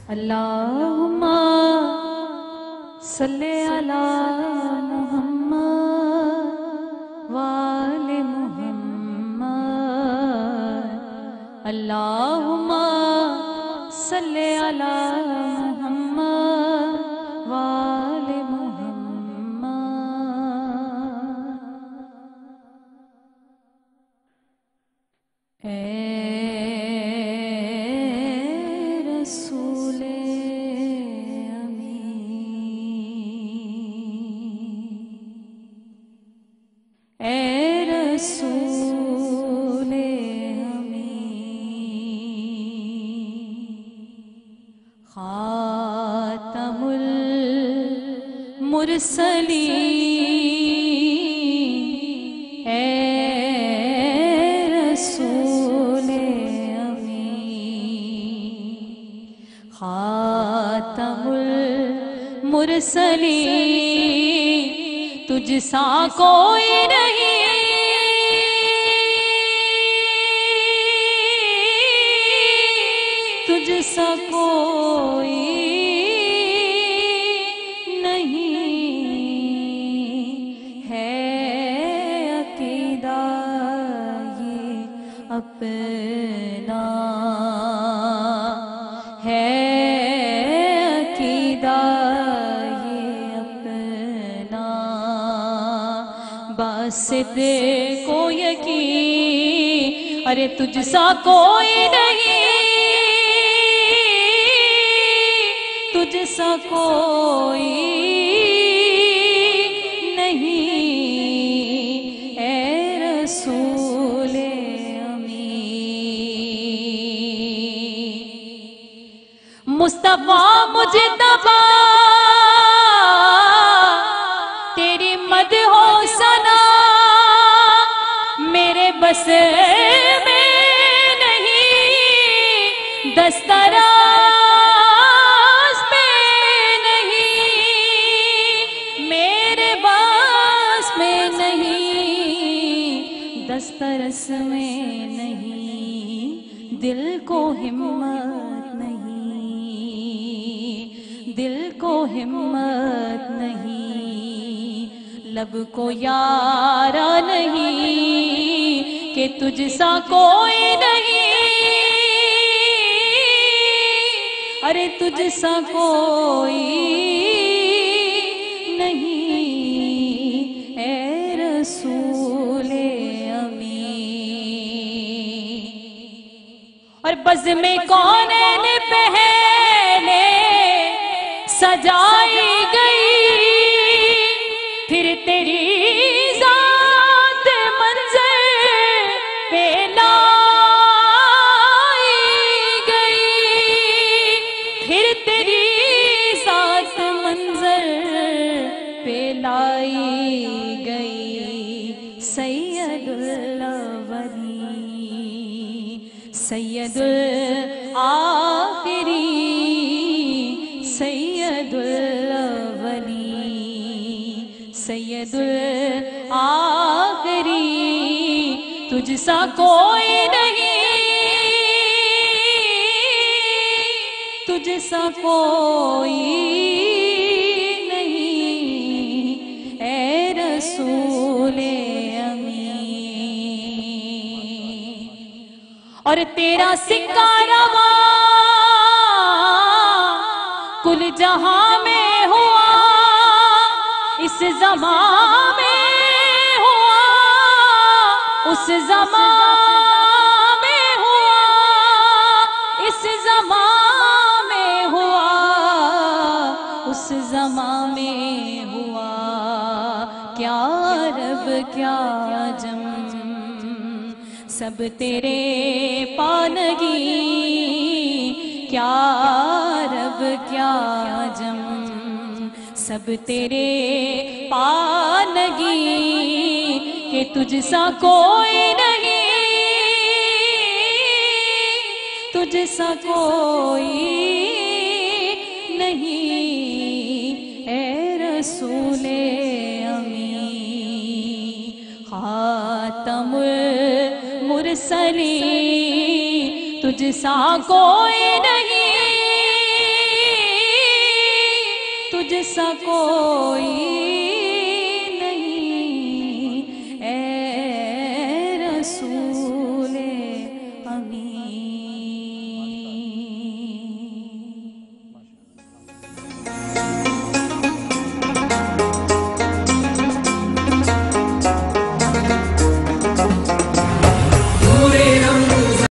اللہم صلی علی محمد وآل محمد اللہم صلی علی محمد وآل محمد اے رسول اے رسول امین خاتم المرسلین اے رسول امین خاتم المرسلین تجھ سا کوئی نہیں تجھ سا کوئی نہیں ہے عقیدہ یہ اپنا ہے عقیدہ صدق کو یقین ارے تجھ سا کوئی نہیں تجھ سا کوئی نہیں اے رسول امین مصطفیٰ مجتبیٰ تیری مدح ہو سنا میرے بس میں نہیں دستراز میں نہیں میرے باس میں نہیں دسترس میں نہیں دل کو ہمت نہیں دل کو ہمت نہیں لب کو یارا نہیں کہ تجھ سا کوئی نہیں ارے تجھ سا کوئی نہیں اے رسول امین اور بزم کونین پہلے سجائی گئی پھر تیری ذات منظر پہ لائی گئی پھر تیری ذات منظر پہ لائی گئی سید الاولین سید الآخرین سید الاولین سید الآخرین تجھ سا کوئی نہیں تجھ سا کوئی نہیں اے رسول امین اور تیرا سکہ رواں کل جہاں میں ہوا اس زمان میں ہوا اس زمان میں ہوا اس زمان میں ہوا اس زمان میں ہوا کیا رب کیا جم سب تیرے پانگی کیا رب کیا جم سب تیرے پانگی کہ تجھ سا کوئی نہیں تجھ سا کوئی نہیں اے رسول امین خاتم المرسلین تجھ سا کوئی نہیں سا کوئی